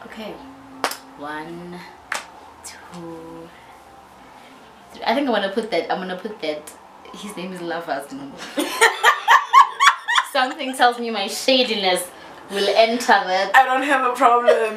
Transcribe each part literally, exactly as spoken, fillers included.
Okay. One, two, three. I think I'm gonna put that. I'm gonna put that. His name is Lavas. Something tells me my shadiness will enter that. I don't have a problem.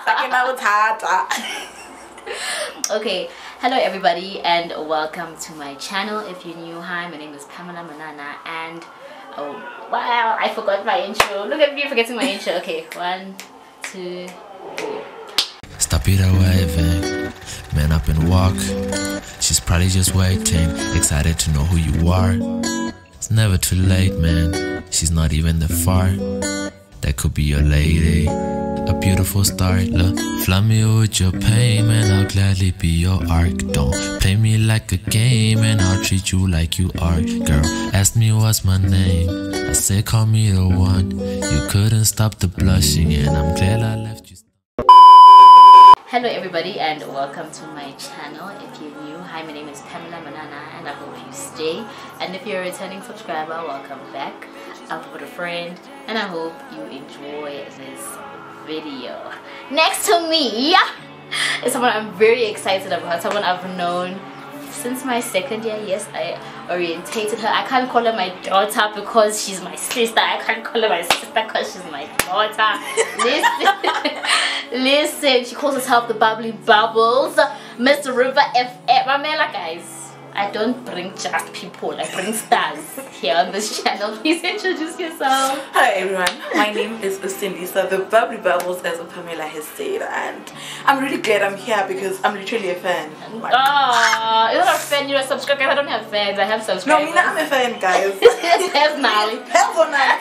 Okay, hello everybody and welcome to my channel. If you're new, hi, my name is Pamela Manana and oh wow, I forgot my intro. Look at me forgetting my intro. Okay, one, two, three. Stop it away, man up and walk. She's probably just waiting, excited to know who you are. It's never too late, man. She's not even that far. That could be your lady, a beautiful start. Look, flood me with your pain, man. I'll gladly be your arc. Don't play me like a game, and I'll treat you like you are. Girl, ask me what's my name. I said call me the one. You couldn't stop the blushing, and I'm glad I left you. Hello everybody and welcome to my channel. If you're new, hi, my name is Pamela Manana and I hope you stay. And if you're a returning subscriber, welcome back. I'll put a friend and I hope you enjoy this video. Next to me is someone I'm very excited about, someone I've known since my second year. Yes, I orientated her. I can't call her my daughter because she's my sister. I can't call her my sister because she's my daughter. Listen, listen. She calls herself the Bubbly Bubbles, Miss River F M. Mamela, guys. I don't bring just people, I bring stars here on this channel. Please introduce yourself. Hi everyone, my name is Usindisa, the Bubbly Bubbles, as Pamela has said, and I'm really glad I'm here because I'm literally a fan. Oh, you're not a fan, you're a subscriber. I don't have fans, I have subscribers. No, Mina, I'm a fan, guys. Have now. Have for now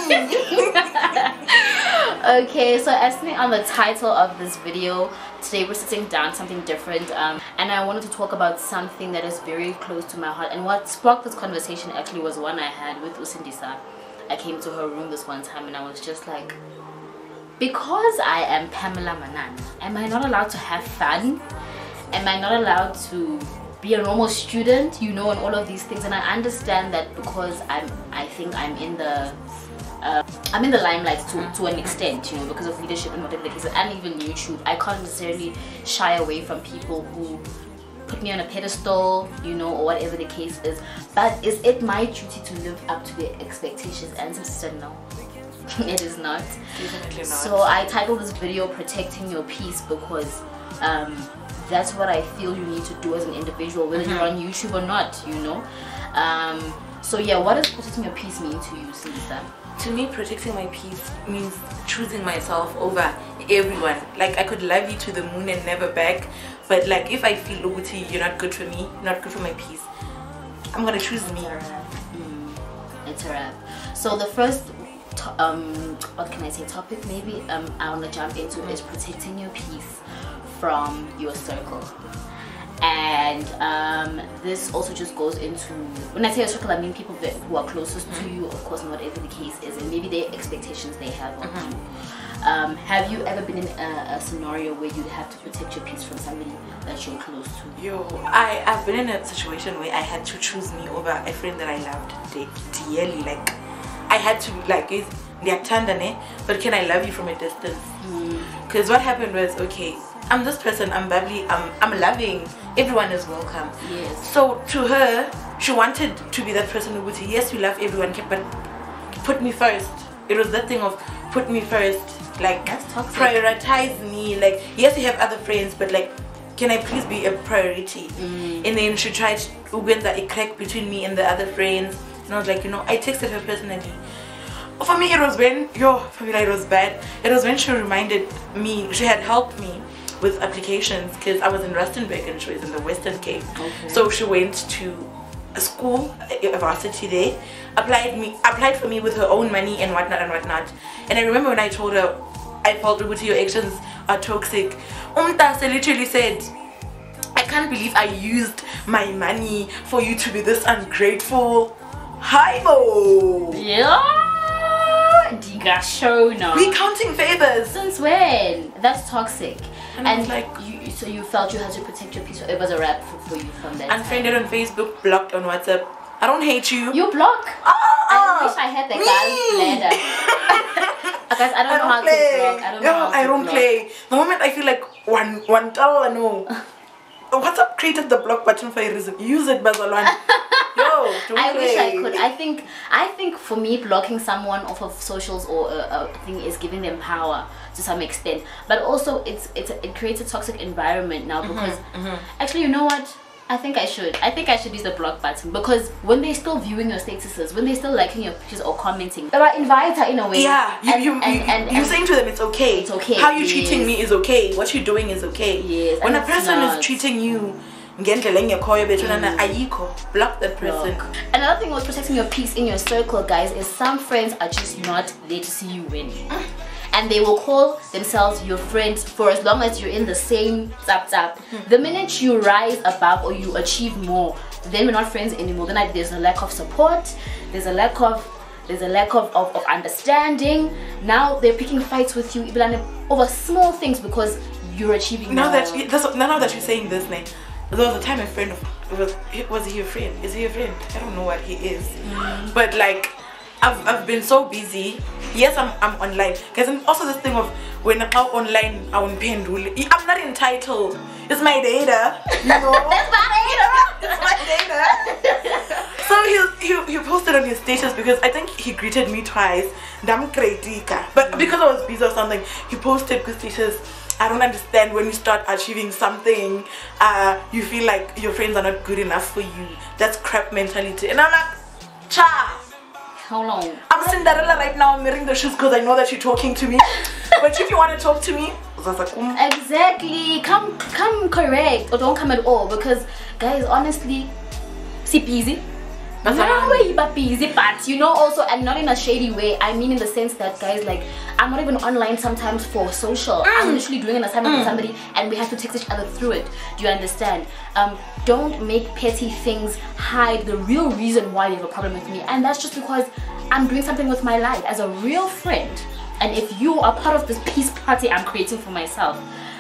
for me. Okay, so as me on the title of this video, today we're sitting down, something different, um, and I wanted to talk about something that is very close to my heart. And what sparked this conversation actually was one I had with Usindisa. I came to her room this one time and I was just like, because I am Pamela Manana, am I not allowed to have fun? Am I not allowed to be a normal student, you know, and all of these things? And I understand that because I'm, I think I'm in the Uh, I'm in the limelight to, to an extent, you know, because of leadership and whatever the case is, and even YouTube. I can't necessarily shy away from people who put me on a pedestal, you know, or whatever the case is. But is it my duty to live up to their expectations? And sister said no. It is not. Definitely not. So I titled this video Protecting Your Peace because um, that's what I feel you need to do as an individual, whether mm-hmm. you're on YouTube or not, you know. Um, so yeah, what does protecting your peace mean to you, Sinisa? To me, protecting my peace means choosing myself over everyone. Like, I could love you to the moon and never back, but like, if I feel Uguti, you're not good for me, not good for my peace, I'm gonna choose me. Mm, it's a wrap. So the first um what can I say topic maybe um I want to jump into is protecting your peace from your circle. And um, this also just goes into, when I say a circle, I mean people that, who are closest mm-hmm. to you, of course, not whatever the case is, and maybe their expectations they have of mm-hmm. you. Um, have you ever been in a, a scenario where you have to protect your peace from somebody that you're close to? Yo, I, I've been in a situation where I had to choose me over a friend that I loved de dearly. Like, I had to, like, but can I love you from a distance? Because mm. what happened was, okay, I'm this person, I'm bubbly, I'm, I'm loving, everyone is welcome. Yes. So to her, she wanted to be that person who would say, yes, you love everyone, but put me first. It was that thing of put me first, like prioritize me. Like, yes, you have other friends, but like, can I please be a priority? Mm. And then she tried to win that crack between me and the other friends. And I was like, you know, I texted her personally. For me, it was when, yo, for me, it was bad. It was when she reminded me, she had helped me with applications because I was in Rustenburg and she was in the Western Cape. Okay. So she went to a school, a varsity there, applied me, applied for me with her own money and whatnot and whatnot. And I remember when I told her, I felt Uguti, your actions are toxic. Umtase literally said, I can't believe I used my money for you to be this ungrateful. Hi mo. Yeah. Diga show now. We counting favors. Since when? That's toxic. And, and like, you, so you felt you had to protect your peace. It was a wrap for, for you from that. Unfriended on Facebook, blocked on WhatsApp. I don't hate you. You block? Ah, I wish I had that guy's bladder. Guys, I don't I know don't how play. to block. I don't know Yo, how to I don't block. play. The moment I feel like one one tell I know. WhatsApp created the block button for a reason. Use it, Bazalwan. Yo, don't I play. wish I could. I think I think for me, blocking someone off of socials or a, a thing is giving them power to some extent. But also, it's it's it creates a toxic environment now because mm-hmm, mm-hmm. actually, you know what? I think I should. I think I should use the block button because when they're still viewing your statuses, when they're still liking your pictures or commenting, they're like invite her in a way. Yeah, you and, you and, you, and, you're and, saying to them it's okay. It's okay, How you yes. treating me is okay. What you're doing is okay. Yes, When and a it's person not. is treating you, mm. block that person. Block. Another thing with protecting your peace in your circle, guys, is some friends are just not there to see you win. And they will call themselves your friends for as long as you're in the same tap tap. The minute you rise above or you achieve more, then we're not friends anymore. Then like, there's a lack of support, there's a lack of there's a lack of, of, of understanding. Now they're picking fights with you even over small things because you're achieving now more. that you, that's, now that you're saying this name, there was a time a friend of was was he a friend? Is he a friend? I don't know what he is. Mm. But like I've I've been so busy. Yes, I'm I'm online. Because also this thing of when I'm online I won't pay and rule. I'm not entitled. It's my data. You know? That's my data. It's my data. So he, he he posted on his status because I think he greeted me twice. Damn kritika. But because I was busy or something, he posted his status. I don't understand when you start achieving something, uh, you feel like your friends are not good enough for you. That's crap mentality. And I'm like, cha. How long? I'm Cinderella right now. I'm wearing the shoes because I know that you're talking to me. But if you want to talk to me, exactly. Come, come correct or don't come at all because, guys, honestly, see busy. No way, but busy, but you know also, and not in a shady way. I mean in the sense that, guys, like I'm not even online sometimes for social. Mm. I'm literally doing an assignment mm. with somebody, and we have to text each other through it. Do you understand? Um, don't make petty things hide the real reason why you have a problem with me, and that's just because I'm doing something with my life as a real friend. And if you are part of this peace party I'm creating for myself,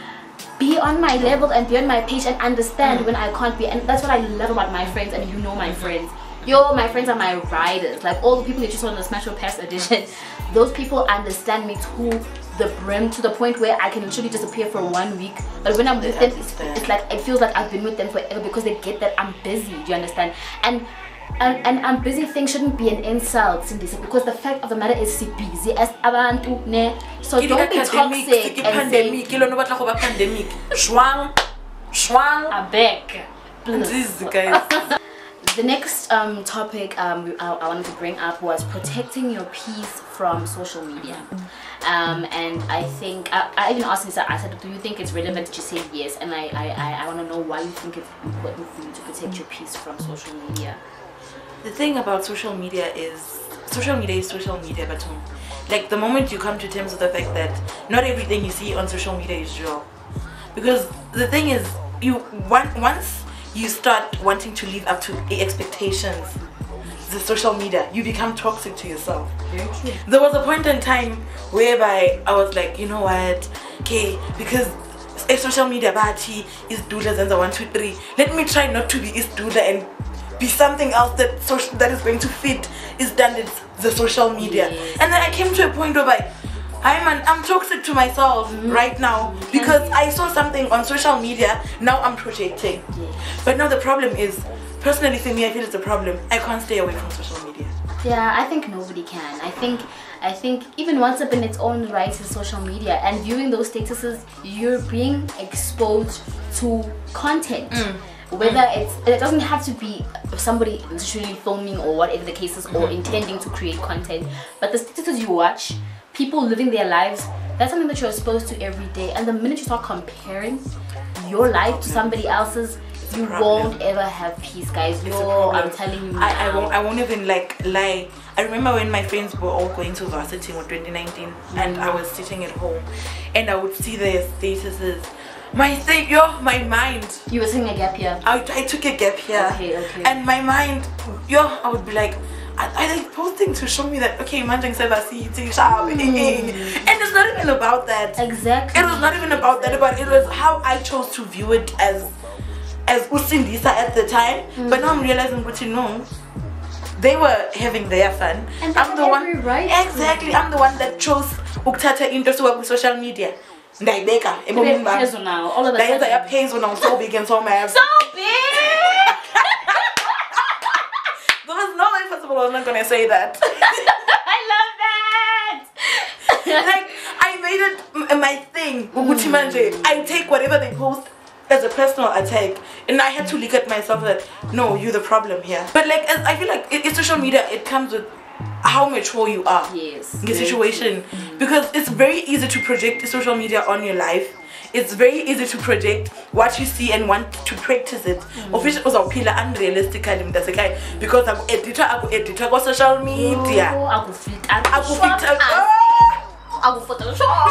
be on my level and be on my page and understand mm. when I can't be. And that's what I love about my friends, and you know my friends. Yo, my friends are my riders. Like all the people that you saw in the Smash Your Pass edition, those people understand me to the brim, to the point where I can literally disappear for one week. But when I'm with them, it's, it's like it feels like I've been with them forever because they get that I'm busy. Do you understand? And and and I'm busy thing shouldn't be an insult, Cindy, because the fact of the matter is si busy as abantu ne. So don't be toxic and say pandemic. Shwang, shwang. I beg. Please, guys. The next um, topic um, I, I wanted to bring up was protecting your peace from social media. Um, and I think, I, I even asked Lisa, I said, do you think it's relevant? She said yes. And I, I, I, I want to know why you think it's important for you to protect your peace from social media. The thing about social media is, social media is social media, but like the moment you come to terms with the fact that not everything you see on social media is real. Because the thing is, you want, once you start wanting to live up to expectations, the social media, you become toxic to yourself. Very true. There was a point in time whereby I was like, you know what, okay, because a social media party is Dula Zenza one two three. Let me try not to be is Dula and be something else that social that is going to fit is done with the social media. Yes. And then I came to a point whereby I'm an, I'm toxic to myself mm-hmm. right now because I saw something on social media. Now I'm projecting. Yes. But now the problem is, personally for me, I feel it's a problem. I can't stay away from social media. Yeah, I think nobody can. I think I think even WhatsApp in its own right is social media, and viewing those statuses, you're being exposed to content. Mm. Whether mm. it's, it doesn't have to be somebody literally filming or whatever the case is, mm-hmm. or intending to create content, but the statuses you watch, people living their lives, that's something that you're exposed to every day. And the minute you start comparing your life to somebody else's, you won't ever have peace, guys. Yo, I'm telling you. I, I won't. I won't even like lie. I remember when my friends were all going to varsity in twenty nineteen, mm-hmm. and I was sitting at home, and I would see their statuses. My thing, yo, my mind. You were taking a gap year. I, I took a gap year. Okay, okay. And my mind, yo, I would be like, I, I like posting to show me that okay, manjang sevasi, mm. and it's not even about that. Exactly. It was not even about that, but it was how I chose to view it as as Usindisa at the time. Mm. But now I'm realizing, but you know, they were having their fun. And I'm the one, right? exactly. I'm the one that chose ukthatha into with social media. Ndaibeka ebomini bami. Now, all of the Ndayenza yaphezulu now, so big and so mad. So big. There was no way possible I was not gonna say that. I love that. Like I made it m- my thing. Ukuthi manje, I take whatever they post as a personal attack, and I had to look at myself that no, you're the problem here. But like as, I feel like it, it's social media. It comes with how mature you are. Yes. The situation, because it's very easy to project social media on your life. It's very easy to project what you see and want to practice it. Officially, uzawuphila unrealistically mntasekhaya because aku editor aku editor ko social media. Oh, aku filter. Aku filter. Aku Photoshop.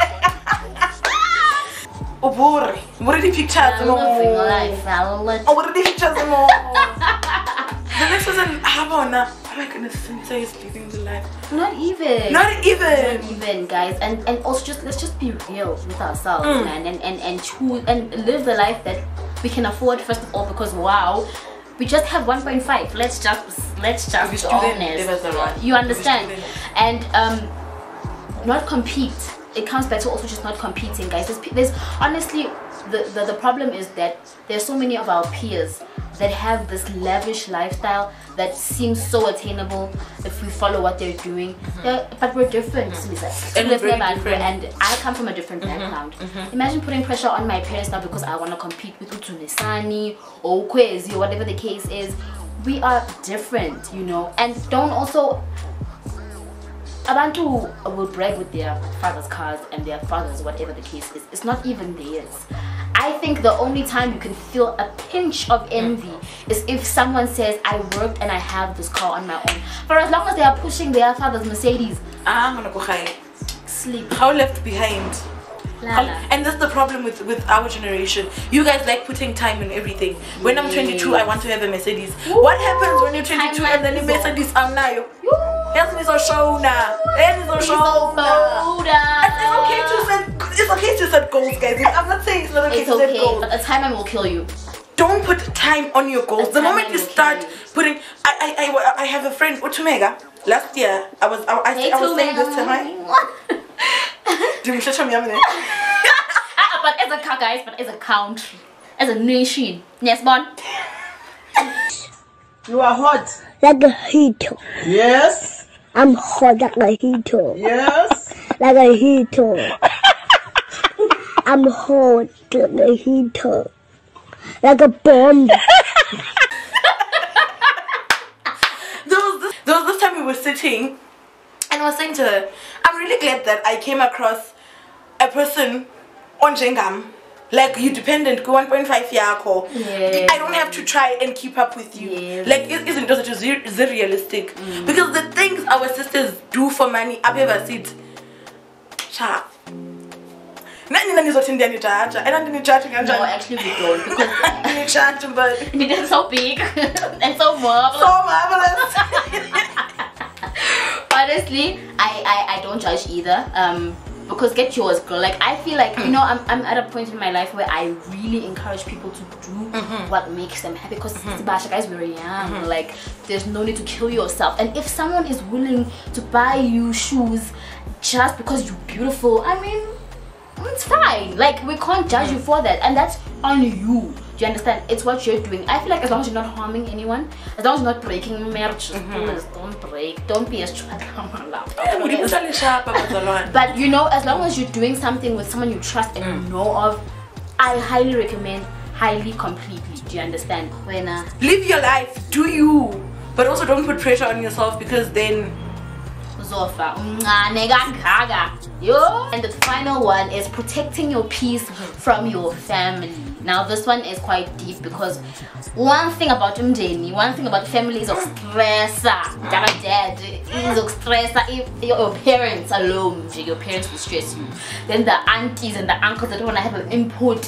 Uburi, uburi the pictures I'm no. living life. I'll let Uburi the pictures no. The next person, Habona. Oh my goodness, Cynthia is living the life. Not even. Not even. Not even, guys. And and also just let's just be real with ourselves, Mm. man, and and and choose and live the life that we can afford first of all. Because wow, we just have one point five. Let's just let's just be student, honest. live as a right. You understand? Student. And um, not compete. It comes back to also just not competing, guys. There's, pe- there's honestly the, the the problem is that there's so many of our peers that have this lavish lifestyle that seems so attainable if we follow what they're doing. They're- but we're different, And we're Live very their life, different. and I come from a different background. Imagine putting pressure on my parents now because I want to compete with Utunesani or Ukwezi or whatever the case is. We are different, you know, and don't also. Abantu will brag with their father's cars and their fathers, whatever the case is. It's not even theirs. I think the only time you can feel a pinch of envy is if someone says, I worked and I have this car on my own. For as long as they are pushing their father's Mercedes, I'm gonna go high. sleep. How left behind. La, la. And that's the problem with with our generation. You guys like putting time in everything. When I'm twenty-two, I want to have a Mercedes. What happens when you're twenty-two and then the Mercedes I'm now? Yes, me so show now. Yes, me so show now. It's okay to set. It's okay to set goals, guys. I'm not saying it's not okay It's to set okay, goals. but the time will kill you. Don't put time on your goals. The The moment timeline you will start kill you. putting, I I I, I have a friend Utumega. Last year, I was I, I, Hey, I was saying this to her. Ah, but as a car, guys, but as a country, as a nation, yes, born. You are hot. Like a heater. Yes. I'm hot like a heater. Yes. Like a heater. I'm hot like a heater. Like a bomb. There was this, there was this time we were sitting, and I was saying to her, I'm really glad that I came across a person on Jengam. Like, you dependent, go one point five yako. Yeah. I don't have to try and keep up with you. Yeah. Like, it isn't just is it realistic? Mm. Because the things our sisters do for money, I've ever seen. Cha. Nani nani zote ndiani chacha. And I'm chatting and No, actually we don't because chatting, but it's so big and so marvelous. so marvelous. Honestly, I, I I don't judge either. Um, because get yours, girl. Like I feel like you know I'm I'm at a point in my life where I really encourage people to do what makes them happy. Because Basha, guys, we're young. Like there's no need to kill yourself. And if someone is willing to buy you shoes just because you're beautiful, I mean, it's fine. Like we can't judge you for that, and that's on you. Do you understand? It's what you're doing. I feel like as long as you're not harming anyone, as long as you're not breaking marriage, please don't break. Don't be a struggle. But you know, as long as you're doing something with someone you trust and you know of, I highly recommend, highly, completely. Do you understand? When uh, Live your life, do you, but also don't put pressure on yourself because then Zofa, umncane kangaka. Yo. And the final one is protecting your peace from your family. Now this one is quite deep because one thing about umndeni, one thing about family is stressa. Dad is stressa. If your parents alone, your parents will stress you. Then the aunties and the uncles that want to have an input.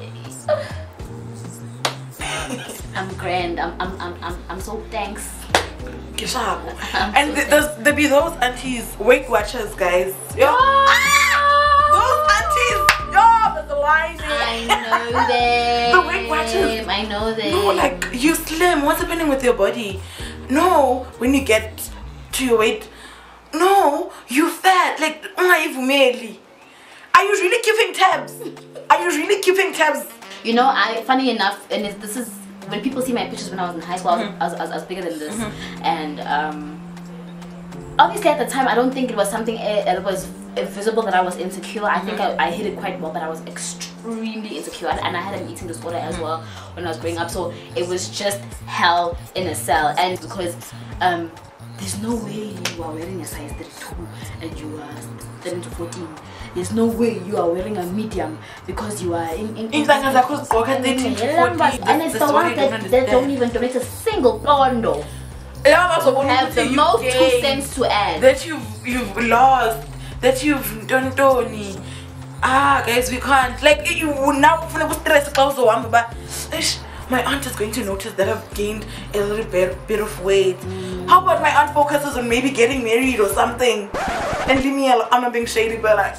I'm grand. I'm I'm I'm I'm, I'm so thanks. and th there's there be those aunties, Weight Watchers, guys. Yo, those aunties, yo, there's a line there. I know them. The Weight Watchers. I know them. No, like you slim. What's happening with your body? no, when you get to your weight, no, you fat. Like, ungayivumeli. Are you really keeping tabs? Are you really keeping tabs? You know, I funny enough, and it, this is when people see my pictures when I was in high school. Mm-hmm. I, was, I, was, I was bigger than this, mm-hmm. and um, obviously at the time I don't think it was something it was visible that I was insecure. I think I, I hid it quite well, but I was extremely insecure, and I had an eating disorder as well when I was growing up. So it was just hell in a cell, and because um, there's no way you are wearing a size thirty-two and you are thirteen to fourteen. There's no way you are wearing a medium because you are in in, in, in, in and it's the ones that, that don't even donate a single pondo. Have the most two cents to add. That you've you've lost, that you've done Tony. Ah, guys, we can't. Like you now stress also. But my aunt is going to notice that I've gained a little bit, bit of weight. Mm. How about my aunt focuses on maybe getting married or something, and leave me alone? I'm not being shady, but like.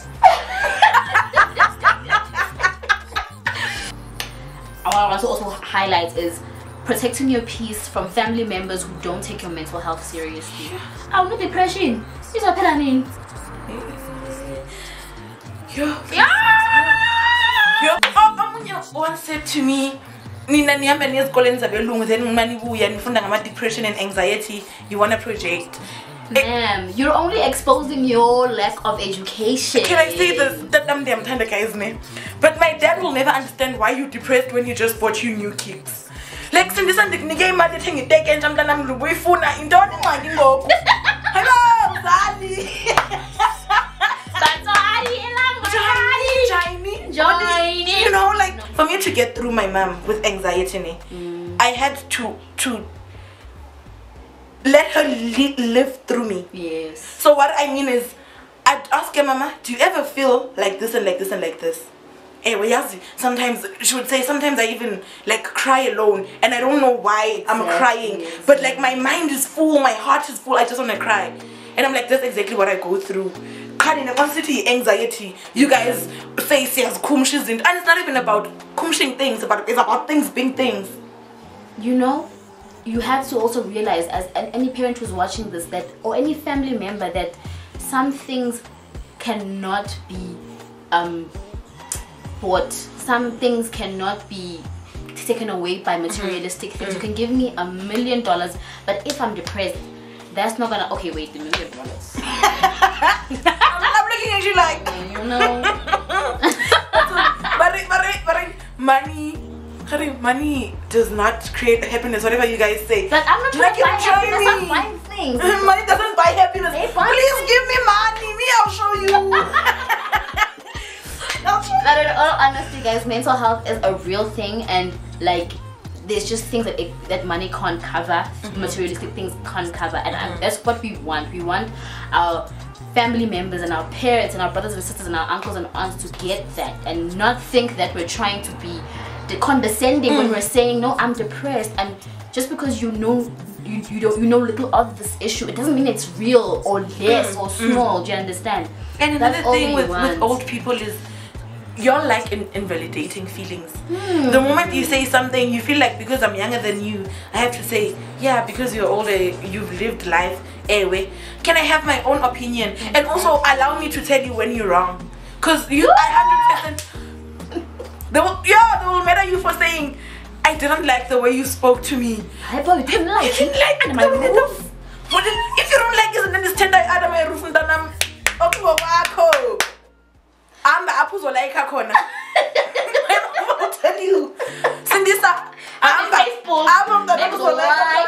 What I want to also highlight is protecting your peace from family members who don't take your mental health seriously. Oh, no depression. This is what I mean. Yo, yeah. Yo, oh, one said to me, Nina niamba niyazikolenza belungu then mani buya nifunda ngama depression and anxiety. You want a project? Ma'am, you're only exposing your lack of education. Can I say this? That I'm damn tender guys, man. But my dad will never understand why you're depressed when you just bought you new kicks. Like since this nigga mad thing you take and jump down and we phone in don't mind go. Hello, Sally. That's Johnny, Johnny. You know, like for me to get through my mom with anxiety, mm. I had to to let her li live through me. Yes. So what I mean is, I'd ask her, Mama, do you ever feel like this and like this and like this? Sometimes she would say, sometimes I even like cry alone and I don't know why I'm exactly, crying. Yes. But like my mind is full, my heart is full, I just want to cry. And I'm like, that's exactly what I go through. Anxiety, anxiety. You guys say things, kumshis, and it's not even about kumshing things, but it's about things being things. You know, you have to also realize, as any parent who's watching this, that or any family member, that some things cannot be um bought. Some things cannot be taken away by materialistic mm-hmm. things. You can give me a million dollars, but if I'm depressed, that's not gonna. Okay, wait, the million dollars. I'm looking at you like, you know. but but but money. Money does not create happiness, whatever you guys say. But I'm not trying to buy happiness, I'm buying things. Money doesn't buy happiness. Please things. Give me money, me I'll show you. I'll show but in all honesty guys, mental health is a real thing, and like there's just things that it, that money can't cover, mm-hmm. materialistic things can't cover, and mm-hmm. that's what we want. We want our family members and our parents and our brothers and sisters and our uncles and aunts to get that and not think that we're trying to be condescending mm. when we're saying no, I'm depressed. And just because you know you, you don't you know little of this issue, it doesn't mean it's real or less mm. or small. Mm. Do you understand? And another That's thing with, with old people is you're like in, invalidating feelings. Mm. The moment you say something, you feel like because I'm younger than you, I have to say, yeah, because you're older, you've lived life. Anyway, can I have my own opinion? Mm. And also allow me to tell you when you're wrong. Because you, I one hundred percent. They will, yeah, they will matter you for saying, I didn't like the way you spoke to me. I didn't like it. You didn't like it. The roof. But if you don't like it, then it's tender out of my roof and then I'm okay. I'm the apples or like a corner. I'll tell you. Sindisa, I'm the I'm the apples or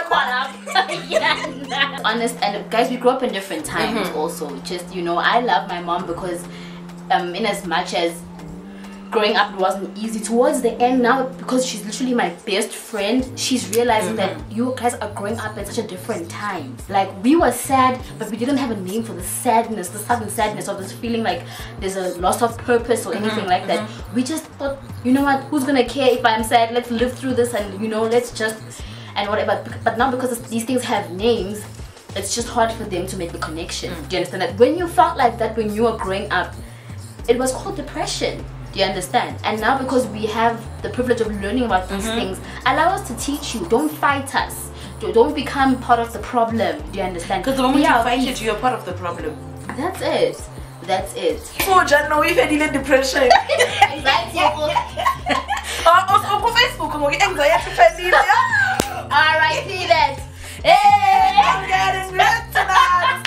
like a corner. Honest, and guys, we grew up in different times mm-hmm. also. Just, you know, I love my mom because um, in as much as growing up it wasn't easy, towards the end now, because she's literally my best friend, she's realizing mm-hmm. that you guys are growing up at such a different time. Like, we were sad, but we didn't have a name for the sadness, the sudden sadness, or this feeling like there's a loss of purpose or anything mm-hmm. like that. Mm-hmm. We just thought, you know what, who's gonna care if I'm sad? Let's live through this, and you know, let's just and whatever. But now, because these things have names, it's just hard for them to make the connection. Mm-hmm. Do you understand that? When you felt like that when you were growing up, it was called depression. You understand? And now, because we have the privilege of learning about these mm-hmm. things, allow us to teach you. Don't fight us. do- don't become part of the problem. Do you understand? Because the moment Yeah, you fight please. it, you're part of the problem. That's it. That's it. Oh, Jan, no, we've had even depression. Anxiety. Oh, also, on Facebook, I'm getting anxiety. Alright, see that. Hey! I'm getting red tonight.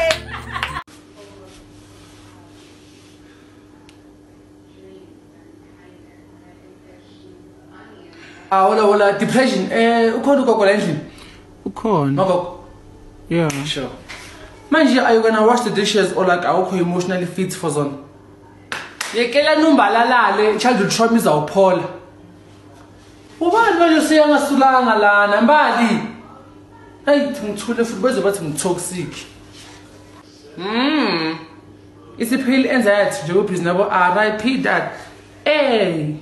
Ah, wala wala depression. Eh, ukhona ugogo la endlini? Ukhona. Nogogo. Yeah. Sure. Manje, are you gonna wash the dishes or like awukho emotionally fit for zona? Yekela numbalalale, childhood trauma izawuphola. Ubani manje useyangasulanga lana mbali? Hey, ngithule futhi bezwe bathi ngitoxic. Mm. Isiphili anxiety nje ubhizi nabo R I P that. Hey.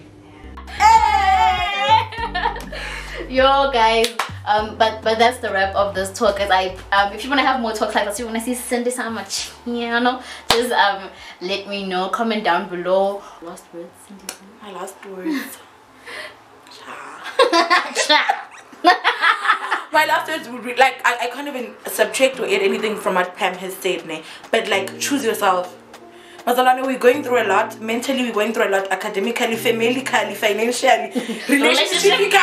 Yo guys, um but but that's the wrap of this talk. Guys, I um if you want to have more talks like this, you want to see Cindy on my channel, just um let me know, comment down below. Last words, Cindy. My last words. My last words would be like I, I can't even subtract or add anything from what Pam has said, ne? But like choose yourself. Mazalane, we're going through a lot. Mentally, we're going through a lot. Academically, familially, financially, relationshipically.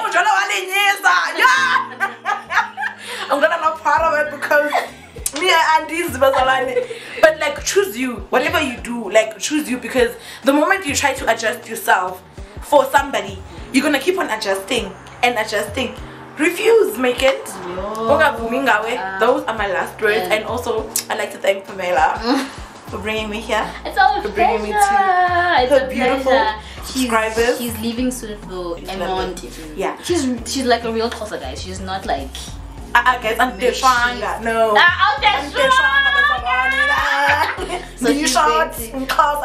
I'm gonna not part of it because me and these Mazalane. But like, choose you. Whatever you do, like choose you, because the moment you try to adjust yourself for somebody, you're gonna keep on adjusting and adjusting. Refuse, make it. Those are my last words. Yeah. And also, I'd like to thank Pamela for bringing me here. It's all a For bringing me to pleasure. It's her a beautiful pleasure. She's, subscribers. she's leaving soon for Emont. Yeah. She's she's like a real tosser, guys. She's not like I guess I'm She's- Deshwanga. No. Ah, oh, I'm Deshwanga. Deshwanga. So These she's shots going to- and cause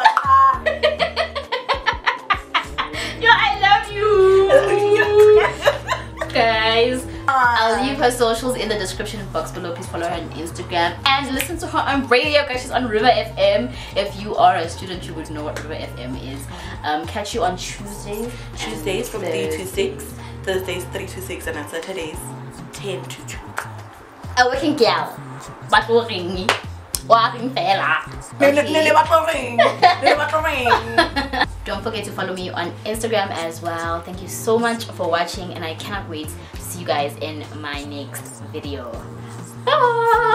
Yo, I love you. Guys, I'll leave her socials in the description box below. Please follow her on Instagram and listen to her on radio, guys. She's on River F M. If you are a student, you would know what River F M is. Um, catch you on Tuesdays. Tuesdays from three to six, Thursdays three to six, and on Saturdays ten to two. A working gal, but working me, working fella. Don't forget to follow me on Instagram as well. Thank you so much for watching, and I cannot wait to see you guys in my next video. Bye.